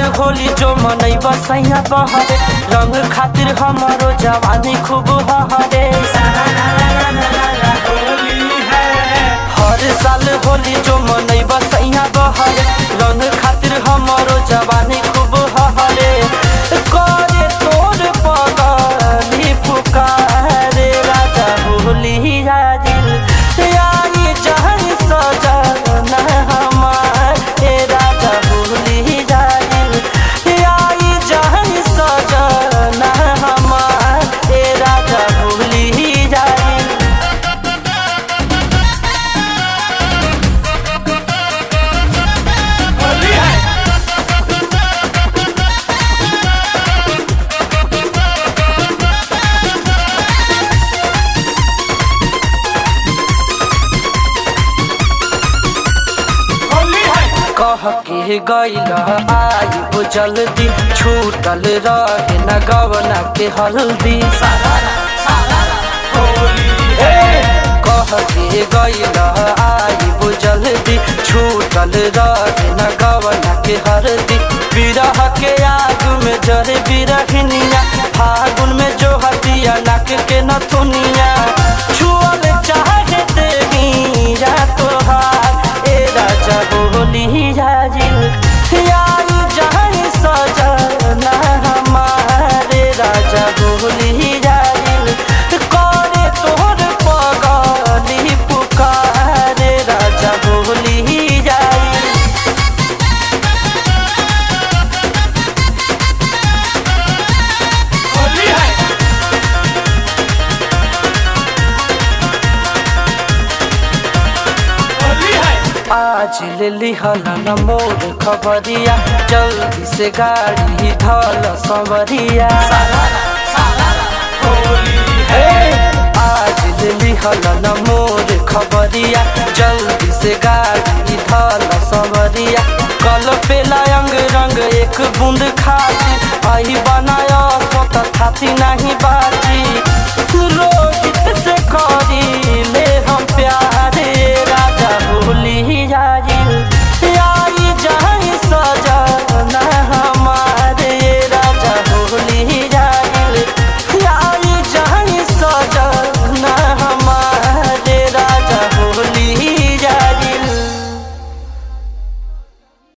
होली जो मनई बसैया बहरे रंग खातिर हमारो जवानी खूब हरे। हर साल होली जो मनई बसैया बहरे रंग खातिर हमारो जवानी खूब हरे। करे तोर पगली पुकारे राजा होली दिल आई जहन सजना हमार हे राजा होली दिल आई जहन सजना हमार हे राजा होली दिल। कह के गईल आइब जल्दी छूटल रहे न गवना के हल्दी। कह के गईल आइब जल्दी छूटल रहे न गवना के हल्दी। बिरह के आग में जरे बिरहनिया फागुन में जो हटिया नाक के नथुनिया छुअल चाहे देही जा तोहार ए राजा होली आई जहन सजना हमारे राजा होली दिल करे तोर पगली पुकारे राजा होली दिल। आज ले लिहल न मोर खबरिया जल्दी से गाड़ी धल संवरिया। आज ले लिहल न मोर खबरिया जल्दी से गाड़ी धल संवरिया। कल पेला अंग रंग एक बूंद खाती आई बनाया तो थाती नहीं बाजी।